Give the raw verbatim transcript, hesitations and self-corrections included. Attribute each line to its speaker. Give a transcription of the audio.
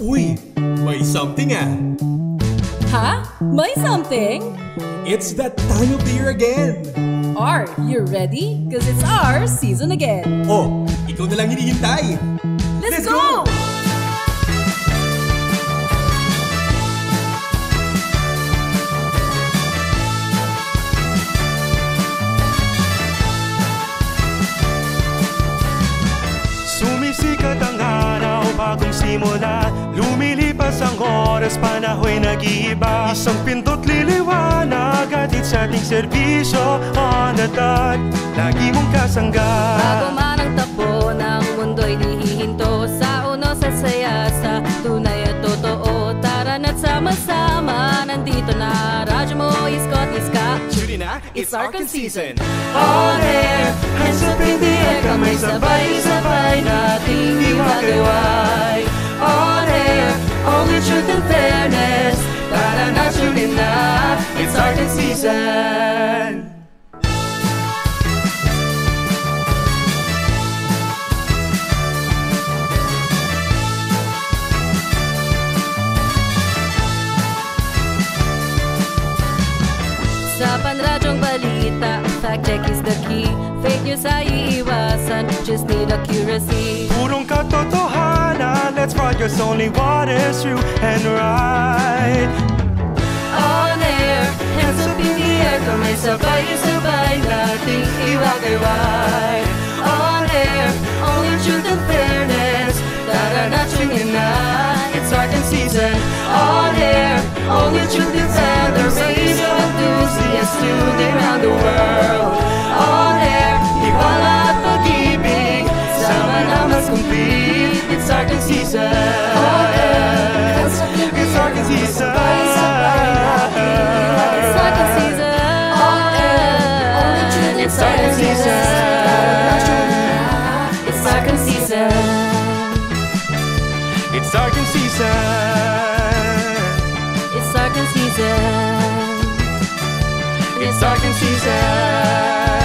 Speaker 1: Uy, may something ah.
Speaker 2: Ha? May something?
Speaker 1: It's that time of the year again.
Speaker 2: Are you ready? Cause it's our season again.
Speaker 1: Oh, ikaw na lang hinihintay.
Speaker 2: Let's, Let's go! go!
Speaker 3: Sumisikat ang araw, bagong simula. Lumilipas ang oras, panahoy nag-iiba. Isang pintot liliwanag, atid sa ating serbisyo. On the dot, lagi mong kasangga.
Speaker 4: Bago man ang takbo ng mundo'y nihihinto. Sa uno sa saya, sa tunay at totoo. Tara na't sama-sama, nandito na. Radyo mo, iskot, iska.
Speaker 1: Judy na, it's R C O N season.
Speaker 3: On air, hands up in the air, kamay sabay-sabay nating iwagayway. On air, only truth and fairness. Tara na, Judy na, it's R C O N season.
Speaker 4: Sa panradyong balita, fact check is the key. Fake news ay iiwasan, just need accuracy.
Speaker 3: Purong katotohanan, let's focus only what is true and right.
Speaker 4: On air, hands up in the air, kamay sabay-sabay nating iwagayway. On air, only truth and fairness. Tara na, tune na, it's R C O N season. On air, only truth and fairness. Radio enthusiasts tuned around the world. On air, hiwala at pag-ibig, sama na mas complete. It's R C O N season. On air,
Speaker 3: it's R C O N season.
Speaker 4: It's R C O N season. On air, only truth and fairness. It's R C O N season.
Speaker 3: It's R C O N season.
Speaker 4: It's R C O N season.
Speaker 3: It's R C O N season.